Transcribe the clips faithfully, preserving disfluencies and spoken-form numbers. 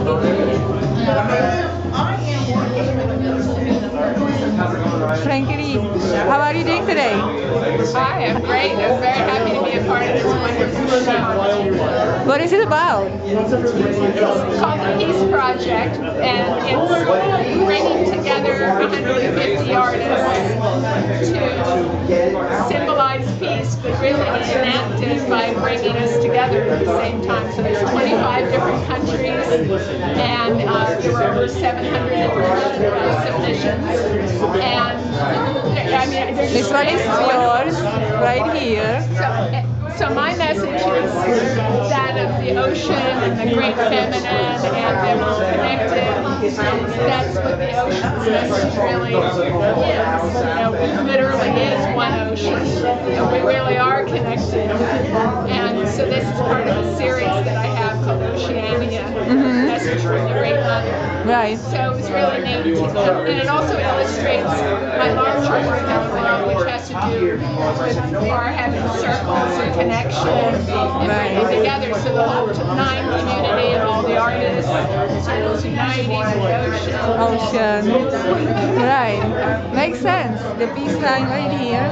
Frankie Lee, how are you doing today? Hi, I'm great. I'm very happy to be a part of this wonderful show. What is it about? It's called the Peace Project, and it's bringing together one hundred fifty artists to symbolize peace, but really enact it by bringing us together at the same time. So there's twenty-five different countries, and uh, there were over seven hundred submissions. And I mean, there's This one is yours, right here. So, so my message is that of the ocean and the great feminine, and they're all connected. That's what the ocean's message really is. You know, it literally is one ocean. And we really are connected. And so this is part of a series that I have called Oceania, Mm-hmm. Message from the Great Mother. Right. So it was really neat. And it also illustrates my larger work, which has to do with our having circles and connection and bringing together. So the whole nine community and all the artists is uniting the ocean. Ocean. Right. Makes sense. The peace line right here.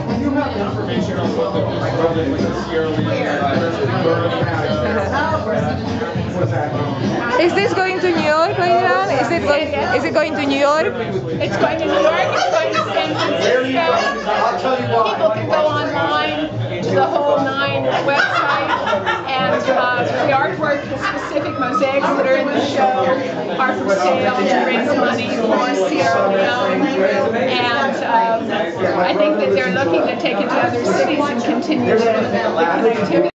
Is this going to New York right now? Is it going? Is it going to New York? It's going to New York. It's going to San Francisco. People can go online to the whole nine website, and uh, the artwork, the specific mosaics that are in the show, are for sale to raise money for Sierra Leone. And um, I think that they're looking to take it to other cities and continue the connectivity.